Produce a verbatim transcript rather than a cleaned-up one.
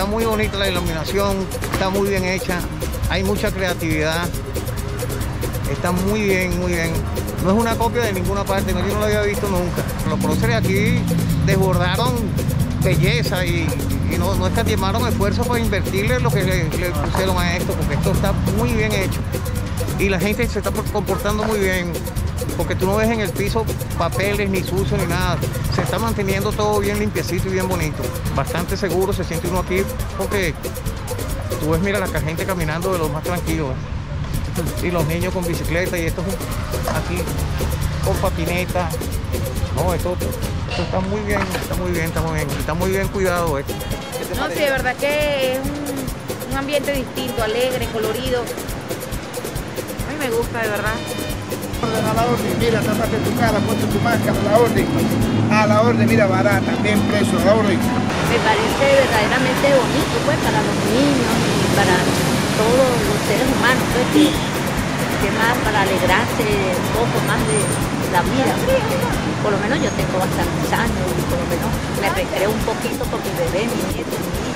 muy bonita la iluminación, está muy bien hecha, hay mucha creatividad, está muy bien, muy bien. No es una copia de ninguna parte, no, yo no lo había visto nunca. Los próceres aquí desbordaron belleza y, y no, no escatimaron esfuerzos para invertirle lo que le, le pusieron a esto, porque esto está muy bien hecho. Y la gente se está comportando muy bien, porque tú no ves en el piso papeles, ni sucio, ni nada. Se está manteniendo todo bien limpiecito y bien bonito. Bastante seguro se siente uno aquí, porque tú ves, mira, la gente caminando de lo más tranquilo, ¿eh? Y los niños con bicicleta y estos aquí con patineta. No, esto, esto está muy bien, está muy bien, está muy bien, está muy bien cuidado esto. No, sí, de verdad que es un, un ambiente distinto, alegre, colorido. A mí me gusta, de verdad. A la orden, mira, tápate tu cara, ponte tu máscara, a la orden. A la orden, mira, barata, bien precio, a la orden. Me parece verdaderamente bonito, pues, para los niños y para todos los seres humanos, pues, que, que más para alegrarse un poco más de la vida. Por lo menos yo tengo bastantes años y por lo menos me recreo un poquito con mi bebé, mi nieto, mi